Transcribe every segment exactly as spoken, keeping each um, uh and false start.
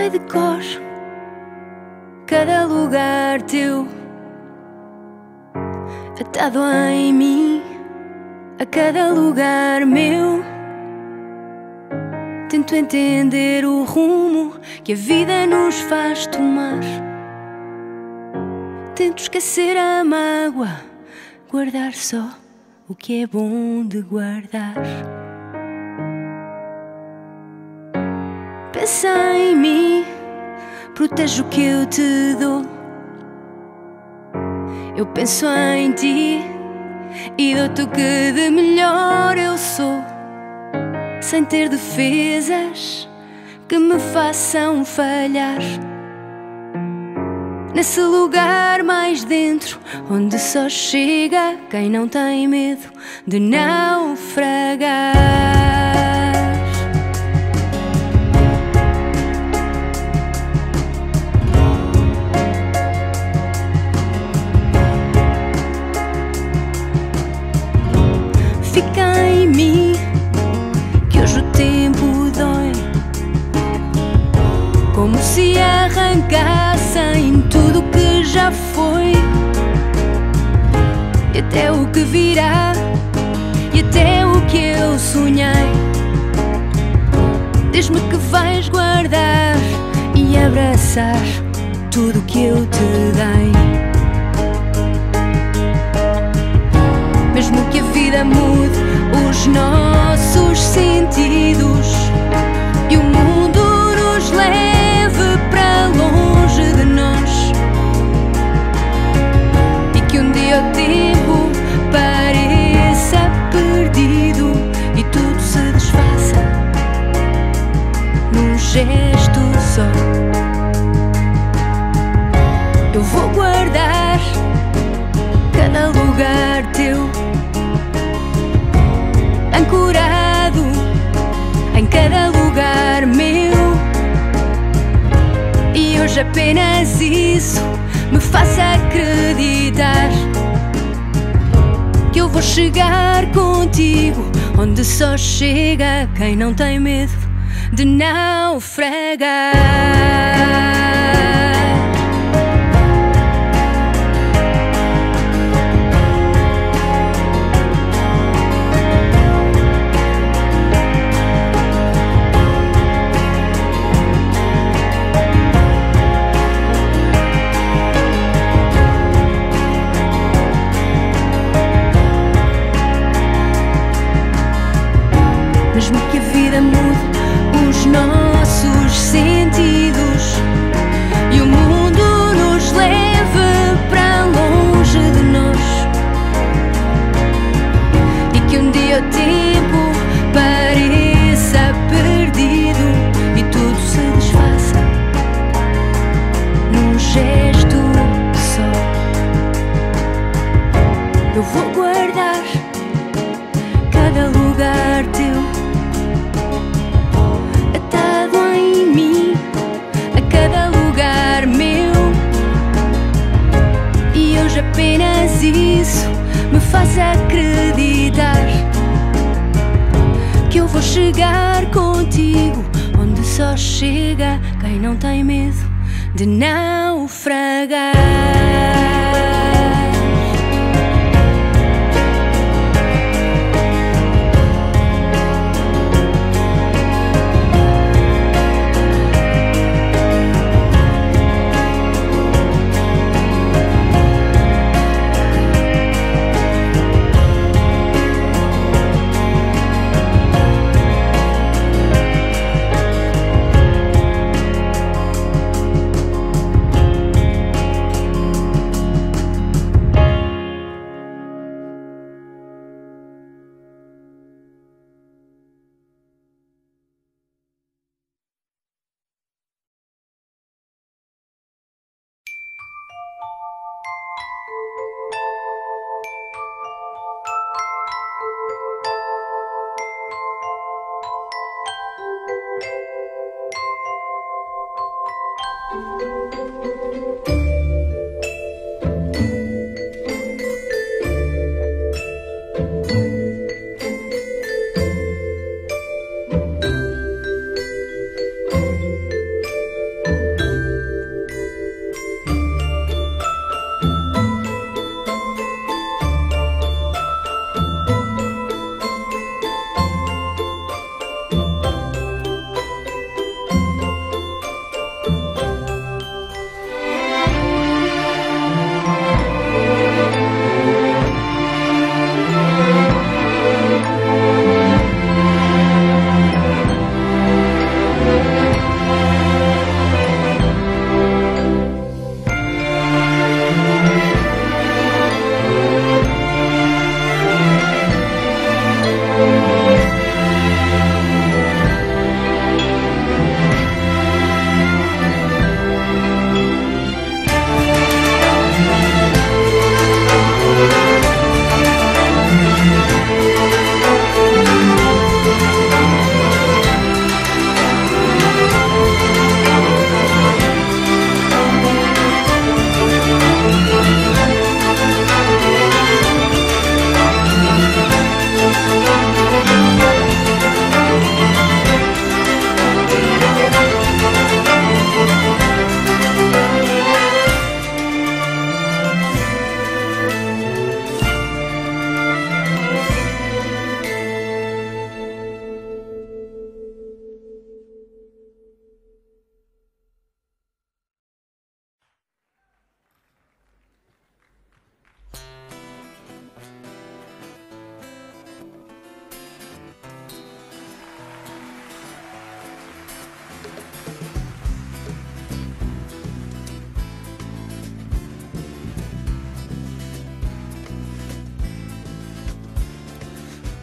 sei de cor cada lugar teu, atado em mim a cada lugar meu. Tento entender o rumo que a vida nos faz tomar. Tento esquecer a mágoa, guardar só o que é bom de guardar. Pensa em mim, protege o que eu te dou. Eu penso em ti e dou-te o que de melhor eu sou, sem ter defesas que me façam falhar. Nesse lugar mais dentro, onde só chega quem não tem medo de naufragar. Fica em mim, que hoje o tempo dói, como se arrancassem tudo que já foi, e até o que virá, e até o que eu sonhei. Diz-me que vais guardar e abraçar tudo que eu te dei. Mesmo que a vida mude os nossos sentidos e o mundo nos leve para longe de nós, e que um dia o tempo pareça perdido e tudo se desfaça num gesto só, eu vou guardar cada lugar teu, ancorado em cada lugar meu. E hoje apenas isso me faz acreditar que eu vou chegar contigo onde só chega quem não tem medo de naufragar. Mesmo que a vida mude os nossos sentidos e o mundo nos leve para longe de nós, e que um dia o tempo pareça perdido e tudo se desfaça num gesto só, eu vou guardar cada lugar teu, apenas isso me faz acreditar que eu vou chegar contigo onde só chega quem não tem medo de naufragar.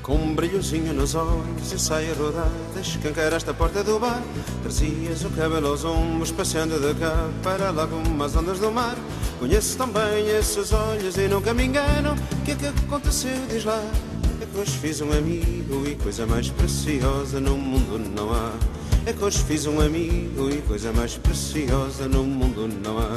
Com um brilhozinho nos olhos e saia rodada, escancaraste a porta do bar. Trazias o cabelo aos ombros, passeando de cá para lá como as ondas do mar. Conheço tão bem esses olhos e nunca me engano. O que é que aconteceu, diz lá? É que hoje fiz um amigo e coisa mais preciosa no mundo não há. É que hoje fiz um amigo e coisa mais preciosa no mundo não há.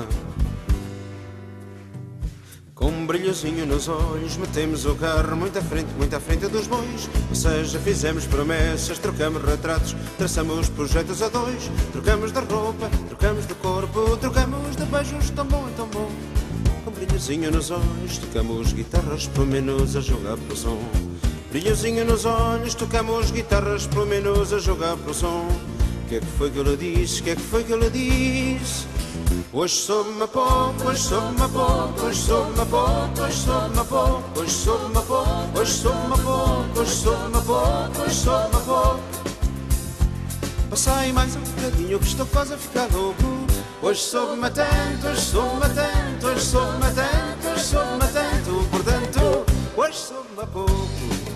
Com um brilhozinho nos olhos, metemos o carro muito à frente, muito à frente dos bois. Ou seja, fizemos promessas, trocamos retratos, traçamos projetos a dois. Trocamos de roupa, trocamos de corpo, trocamos de beijos tão bom e tão bom. Com um brilhozinho nos olhos, tocamos guitarras pelo menos a jogar pelo som. Brilhozinho nos olhos, tocamos guitarras pelo menos a jogar pelo som. O que é que foi que eu lhe disse, o que é que foi que eu lhe disse? Hoje soube-me pouco, hoje soube-me pouco, hoje soube-me pouco, hoje soube-me pouco, hoje soube-me pouco, hoje soube-me pouco, hoje soube-me pouco, hoje soube-me pouco. Passai mais um bocadinho que estou quase a ficar louco. Hoje soube-me tanto, hoje soube-me tanto, hoje soube-me tanto, hoje soube-me tanto, portanto, hoje soube-me pouco.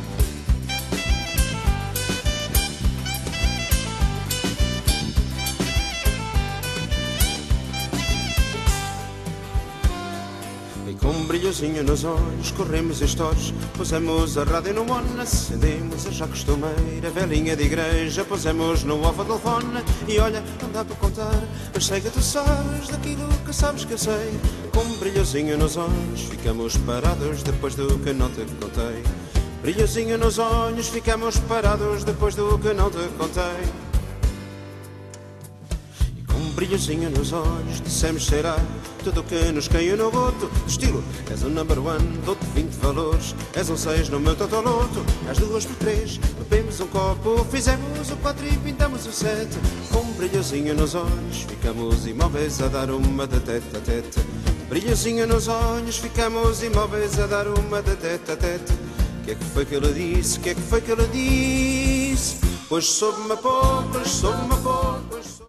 E com um brilhozinho nos olhos, corremos histórias, pusemos a rádio no on, acendemos a já costumeira velhinha de igreja, pusemos no off o telefone. E olha, não dá para contar, mas sei que tu sabes daquilo que sabes que eu sei. Com um brilhozinho nos olhos, ficamos parados depois do que não te contei. Brilhozinho nos olhos, ficamos parados depois do que não te contei. Um brilhozinho nos olhos, dissemos será tudo o que nos caiu no goto. De estilo, és um number one, dou-te vinte valores. És um seis no meu totoloto. Às duas por três, bebemos um copo, fizemos o quatro e pintamos o sete. Com um brilhozinho nos olhos, ficamos imóveis a dar uma de tete a tete. Brilhozinho nos olhos, ficamos imóveis a dar uma de tete a tete. O que é que foi que ele disse, o que é que foi que ele disse? Hoje soube-me pouco, hoje soube-me pouco.